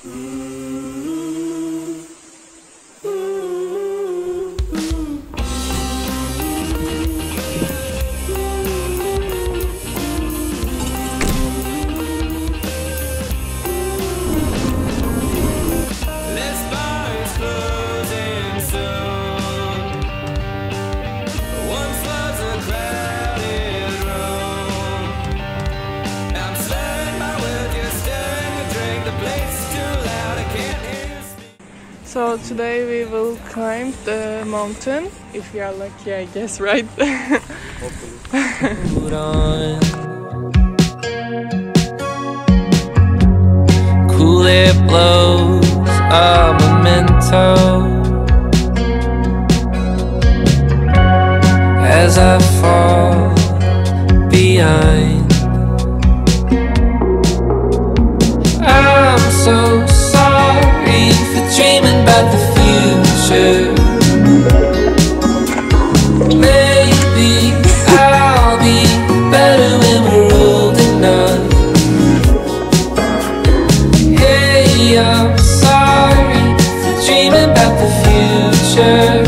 So today we will climb the mountain, if we are lucky, I guess, right? Cool air blows a memento as I fall behind. I'm so sorry for dreaming about the future. Maybe I'll be better when we're old enough. Hey, I'm sorry for dreaming about the future.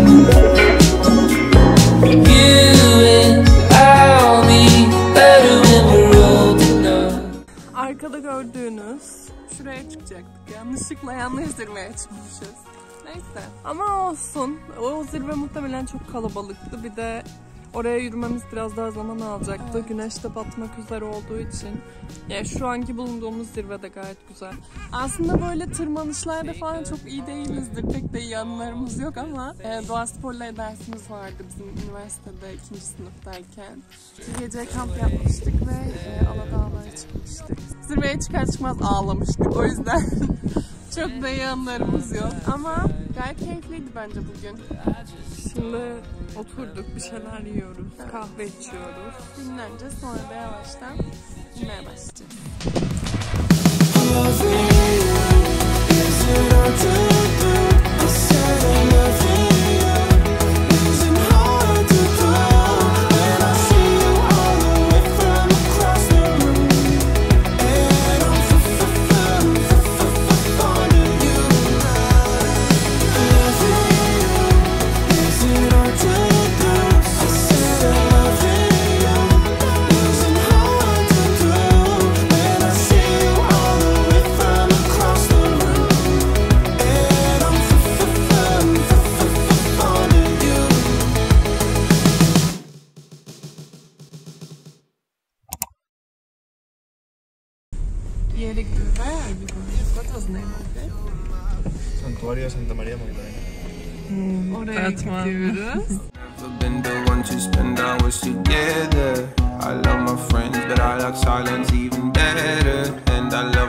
You and I'll be better when we're old enough. Arkada gördüğünüz şuraya çıkacaktık. Yanlış zirveye çıkmışız. Neyse. Ama olsun. O zirve muhtemelen çok kalabalıktı. Bir de oraya yürümemiz biraz daha zaman alacaktı. Güneş de batmak üzere olduğu için. Yani şu anki bulunduğumuz zirve de gayet güzel. Aslında böyle tırmanışlarda falan çok iyi değilizdir. Pek de iyi anılarımız yok ama doğa sporları dersimiz vardı bizim üniversitede 2. sınıftayken. Bir gece kamp yapmıştık ve Aladağlara çıkmıştık. Zirveye çıkar çıkmaz ağlamıştık. O yüzden çok da iyi anılarımız yok. Ama gayet keyifliydi bence bugün. Şimdi oturduk, bir şeyler yiyoruz, kahve içiyoruz. Dinleneceğiz, sonra da yavaştan inmeye başlayacağız. What was the name of it? Santuari Santa Maria Magdalena. Oraya gidiyoruz. Never been the one to spend hours together. I love my friends, but I like silence even better. And I love